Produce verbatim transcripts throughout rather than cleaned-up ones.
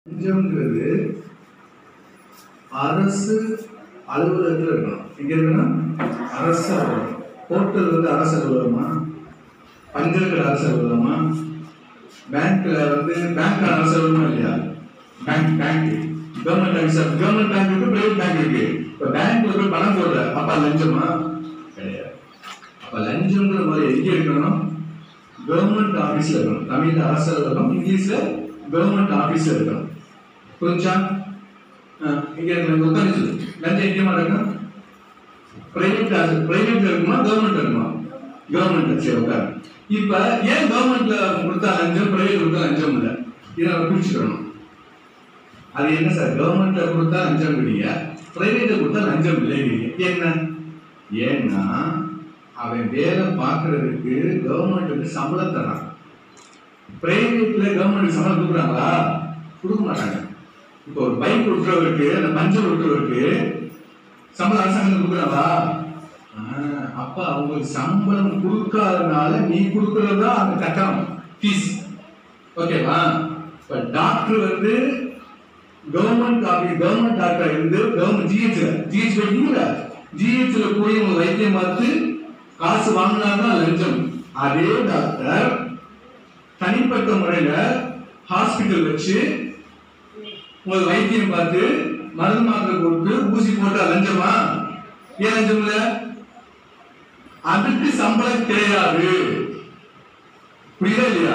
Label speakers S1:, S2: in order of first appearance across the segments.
S1: லஞ்சம்ங்கிறது அரசு அலுவலகத்தில் இருக்கணும். இங்க இருக்கணும் அரசு அலுவலகம். ஹோட்டல் வந்து அரசு அலுவலகமா, பஞ்சகடை அரசு அலுவலகமா, பேங்க்ல வந்து பேங்க் அரசு அலுவலகமா இல்லையா? Bank bank government officer government bank இருக்கு, பிரைவேட் பேங்க் இருக்கு. இப்ப பேங்க்ல போய் பணம் போடுற அப்ப லஞ்சமா கிடையாது. அப்ப லஞ்சம்ங்கிற மாதிரி எங்க இருக்கணும்? கவர்மெண்ட் ஆபீஸ்ல இருக்கணும். தமிழ்ல அரசு அலுவலகம், இங்கிலீஷ்ல கவர்மெண்ட் ஆபீஸ்ல இருக்கணும். புரிஞ்சா? இங்க உட்காந்து சொல்லு. லஞ்சம் எங்கேயுமா இருக்கணும்? பிரைவேட் பிரைவேட்ல இருக்குமா கவர்மெண்ட் இருக்குமா? கவர்மெண்ட். சரி உட்காரு. இப்ப ஏன் கவர்மெண்ட்ல கொடுத்தா லஞ்சம், பிரைவேட் கொடுத்தா லஞ்சம் இல்லை? இதை நம்ம பிரிச்சுக்கணும். அது என்ன சார்? கவர்மெண்ட்ல கொடுத்தா லஞ்சம் இல்லையா, பிரைவேட்ல கொடுத்தா லஞ்சம் இல்லைங்க. என்ன? ஏன்னா அவன் வேலை பார்க்கறதுக்கு கவர்மெண்ட்டுக்கு சம்பளம் தரான். பிரைவேட்ல கவர்மெண்ட் சம்பளம் கொடுக்குறாங்களா? கொடுக்க மாட்டாங்க. இப்போ ஒரு பைக் விட்டுறவருக்கு, அந்த பஞ்சர் விட்டுறவருக்கு சம்பளம் அரசாங்கம் கொடுக்குறாங்களா? அப்ப அவங்களுக்கு சம்பளம் கொடுக்காதனால நீ கொடுக்கறதா அந்த கட்டணம், ஃபீஸ். ஓகேவா? இப்ப டாக்டர் வந்து கவர்மெண்ட் ஆபீஸ் கவர்மெண்ட் டாக்டர் இருந்து கவர்மெண்ட் ஜிஹெச்ல ஜிஹெச் வைக்கீங்களா, ஜிஹெச்ல போய் உங்க வைத்தியம் பார்த்து காசு வாங்கினாங்கன்னா லஞ்சம். அதே டாக்டர் தனிப்பட்ட முறையில ஹாஸ்பிட்டல் வச்சு உங்களுக்கு வைத்தியம் பார்த்து மருந்து மாத்திரை கொடுத்து ஊசி போட்டா லஞ்சமா? ஏன் லஞ்சம் இல்ல? அதுக்கு சம்பளம் கிடையாது. புரியுதா இல்லையா?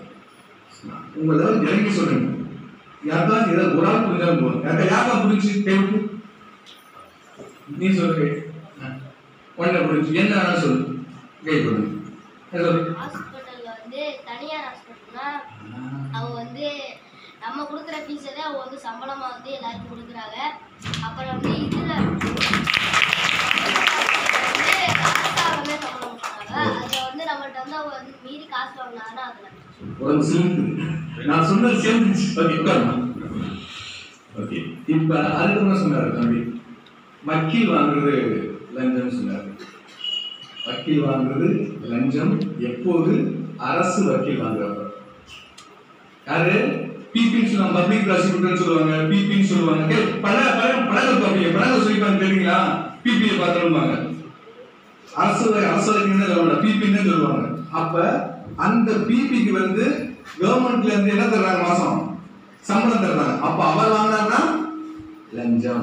S1: உங்களை இறங்கி சொல்லுங்க. யாருக்காச்சும் ஏதாவது ஒரு ஆள் புரிஞ்சா போதும். யாருக்கா யாருக்கா புரிஞ்சு கேட்டு நீ சொல்லு. ஒன்ன புரிஞ்சு என்ன வேணா சொல்லு. கை கொடுங்க.
S2: ஹாஸ்பிட்டல்ல வந்து தனியார் ஹாஸ்பிட்டல்னா அவங்க வந்து நம்ம கொடுக்குற ஃபீஸை தான் அவங்க வந்து சம்பளமா வந்து எல்லாருக்கும் கொடுக்குறாங்க. அப்புறம் வந்து இதுல வந்து அரசாங்கமே சம்பளம் கொடுக்குறாங்க. அதை வந்து நம்மள்ட்ட வந்து அவங்க வந்து மீறி காசு வாங்கினாங்கன்னா அதுல
S1: உடம்பு சிலிர்ந்து நான் சொன்னது சேர்ந்துச்சு. ஓகே உட்காருமா. ஓகே இப்ப அதுக்கு சொன்னாரு தம்பி, வக்கீல் வாங்குறது லஞ்சம் சொன்னாரு. வக்கீல் வாங்குறது லஞ்சம் எப்போது? அரசு வக்கீல் வாங்குறப்ப. யாரு? பிபின்னு சொல்லுவாங்க, பப்ளிக் ப்ராசிக்யூட்டர் சொல்லுவாங்க, பிபின்னு சொல்லுவாங்க. பல பல படங்கள் பார்ப்பீங்க, படங்கள் சொல்லிப்பாங்க தெரியுங்களா? பிபியை பார்த்துருப்பாங்க. அரசு அரசு வக்கீல் பிபின்னு சொல்லுவாங்க. அப்ப அந்த பிபிக்கு வந்து கவர்மெண்ட்ல இருந்து என்ன தர்றாங்க? மாசம் சம்பளம் தர்றாங்க. அப்ப அவர் வாங்கினார்னா லஞ்சம்.